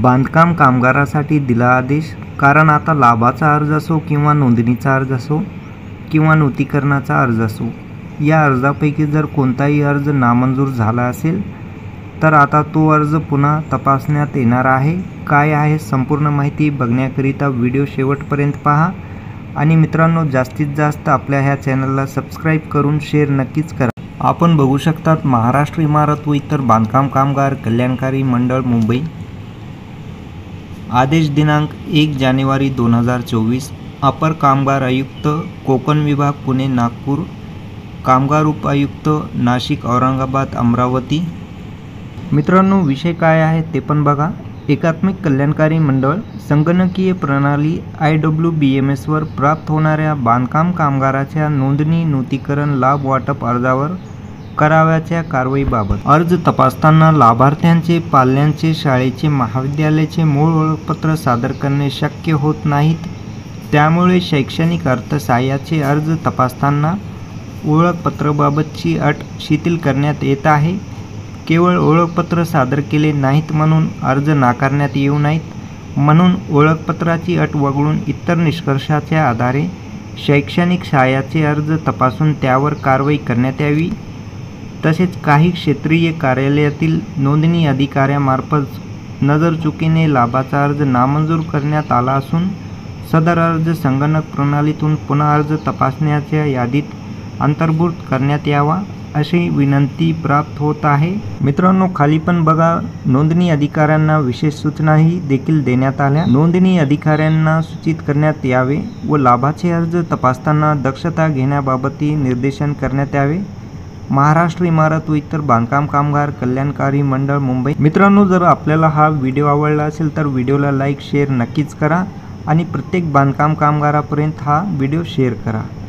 बांधकाम कामगारासाठी दिला आदेश। कारण आता लाभाचा अर्ज असो किंवा नोंदणीचा अर्ज असो किंवा नूतनीकरणाचा अर्ज असो, या अर्जापैकी जर कोणताही अर्ज नामंजूर झाला असेल तर आता तो अर्ज पुन्हा तपासण्यात येणार आहे। काय आहे संपूर्ण माहिती बघण्याकरिता व्हिडिओ शेवटपर्यंत पहा। आणि मित्रांनो, जास्तीत जास्त आपल्या ह्या चॅनलला सबस्क्राईब करून शेअर नक्कीच करा। आपण बघू शकतात महाराष्ट्र इमारत व इतर बांधकाम कामगार कल्याणकारी मंडळ मुंबई, आदेश दिनांक 1 जानेवारी 2024। अपर कामगार आयुक्त कोकण विभाग पुणे नागपूर, कामगार उपायुक्त नाशिक औरंगाबाद अमरावती। मित्रांनो, विषय काय आहे ते पण बघा। एकात्मिक कल्याणकारी मंडळ संगणकीय प्रणाली IWBMS वर प्राप्त होणाऱ्या बांधकाम कामगाराच्या नोंदणी नूतनीकरण लाभ वाटप अर्जावर करावयाच्या कारवाईबाबत अर्ज तपासताना लाभार्थ्यांचे पाल्यांचे शाळेचे महाविद्यालयाचे मूळ ओळखपत्र सादर करणे शक्य होत नाहीत। त्यामुळे शैक्षणिक अर्थसहाय्याचे अर्ज तपासताना ओळखपत्राबाबतची अट शिथिल करण्यात येत आहे। केवळ ओळखपत्र सादर केले नाहीत म्हणून अर्ज नाकारण्यात येऊ नयेत, म्हणून ओळखपत्राची अट वगळून इतर निष्कर्षाच्या आधारे शैक्षणिक सहाय्याचे अर्ज तपासून त्यावर कारवाई करण्यात यावी। तसेच काही क्षेत्रीय कार्यालयातील नोंदणी अधिकाऱ्यामार्फत नजरचुकीने लाभाचा अर्ज नामंजूर करण्यात आला असून सदर अर्ज संगणक प्रणालीतून पुन्हा अर्ज तपासण्याच्या यादीत अंतर्भूत करण्यात यावा, अशी विनंती प्राप्त होत आहे। मित्रांनो, खाली पण बघा, नोंदणी अधिकाऱ्यांना विशेष सूचनाही देखील देण्यात आल्या। नोंदणी अधिकाऱ्यांना सूचित करण्यात यावे व लाभाचे अर्ज तपासताना दक्षता घेण्याबाबतही निर्देशन करण्यात यावे। महाराष्ट्र इमारत व इतर बांधकाम कामगार कल्याणकारी मंडळ मुंबई। मित्रांनो, जर आपल्याला हा व्हिडिओ आवडला असेल तर व्हिडिओला लाईक शेअर नक्कीच करा आणि प्रत्येक बांधकाम कामगारापर्यंत हा व्हिडिओ शेअर करा।